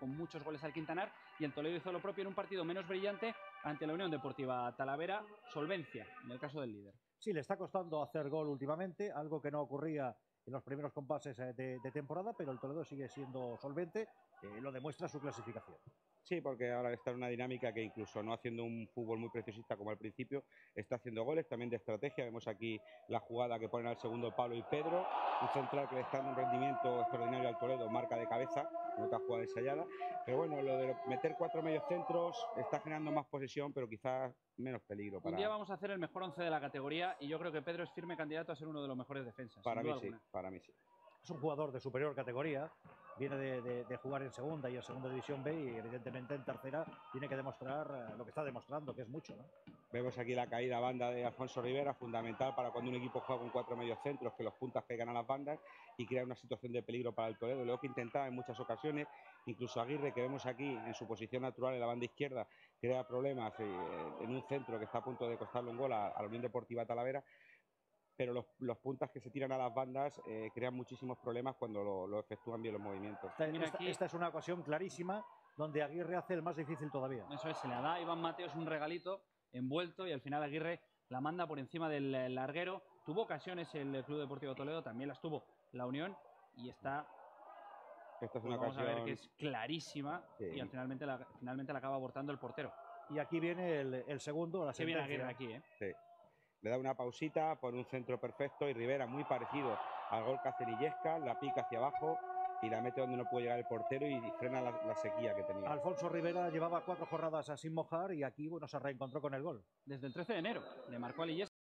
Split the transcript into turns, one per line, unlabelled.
con muchos goles al Quintanar, y el Toledo hizo lo propio en un partido menos brillante ante la Unión Deportiva Talavera. Solvencia en el caso del líder.
Sí, le está costando hacer gol últimamente, algo que no ocurría en los primeros compases de temporada, pero el Toledo sigue siendo solvente, lo demuestra su clasificación.
Sí, porque ahora está en una dinámica que incluso no haciendo un fútbol muy preciosista como al principio, está haciendo goles también de estrategia. Vemos aquí la jugada que ponen al segundo Pablo y Pedro, un central que le está dando un rendimiento extraordinario al Toledo, marca de cabeza, en otra jugada ensayada. Pero bueno, lo de meter 4 mediocentros está generando más posesión, pero quizás menos peligro.
Un día vamos a hacer el mejor 11 de la categoría y yo creo que Pedro es firme candidato a ser uno de los mejores defensas, sin duda alguna.
Para mí sí.
Es un jugador de superior categoría, viene de jugar en segunda y en segunda división B, y evidentemente en tercera tiene que demostrar lo que está demostrando, que es mucho, ¿no?
Vemos aquí la caída a banda de Alfonso Rivera, fundamental para cuando un equipo juega con 4 mediocentros, que los puntas pegan a las bandas y crea una situación de peligro para el Toledo. Luego que intentaba en muchas ocasiones, incluso Aguirre, que vemos aquí en su posición natural en la banda izquierda, crea problemas en un centro que está a punto de costarle un gol a la Unión Deportiva Talavera. Pero los puntas que se tiran a las bandas crean muchísimos problemas cuando lo efectúan bien los movimientos.
Esta es una ocasión clarísima donde Aguirre hace el más difícil todavía.
Eso es, se le da a Iván Mateos un regalito envuelto y al final Aguirre la manda por encima del larguero. Tuvo ocasiones el Club Deportivo Toledo, también las tuvo la Unión, y esta
es
pues
una
vamos
ocasión,
a ver que es clarísima, sí. Y finalmente la acaba abortando el portero.
Y aquí viene el segundo, la sentencia.
Qué viene Aguirre aquí,
Sí. Le da una pausita por un centro perfecto y Rivera, muy parecido al gol que hace Illescas, la pica hacia abajo y la mete donde no puede llegar el portero y frena la sequía que tenía.
Alfonso Rivera llevaba 4 jornadas sin mojar y aquí, bueno, se reencontró con el gol.
Desde el 13 de enero le marcó a Illescas.